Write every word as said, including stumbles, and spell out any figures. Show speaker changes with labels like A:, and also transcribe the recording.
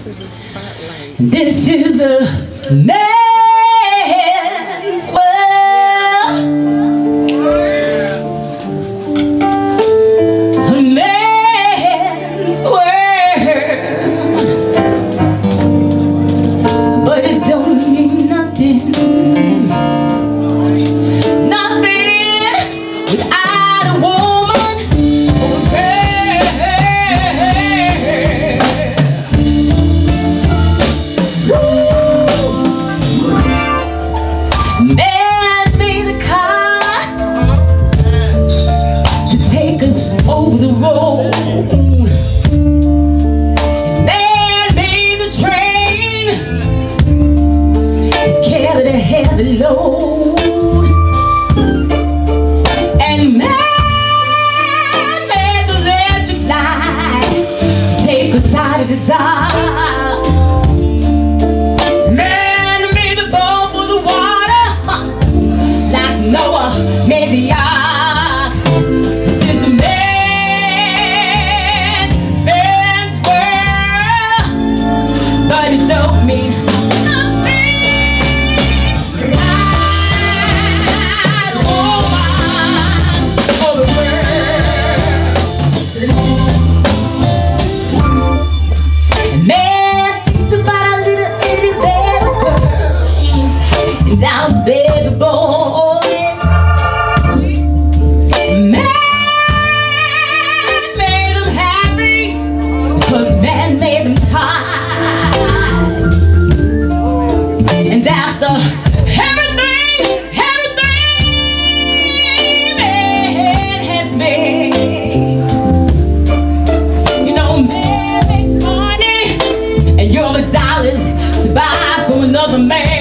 A: This is a man's world, a man's world, but it don't mean nothing, nothing without a woman or a girl. Man made the car to take us over the road. Man made the train to carry the heavy load. And man made the electric light to take us out of the dark. Noah made the ark. This is a man, man's world, but it don't mean nothing without a woman or a girl. Man thinks about our little itty baby girls and our baby boys. Man made them tired, and after everything, everything man has made, you know, man makes money, and you're the dollars to buy from another man.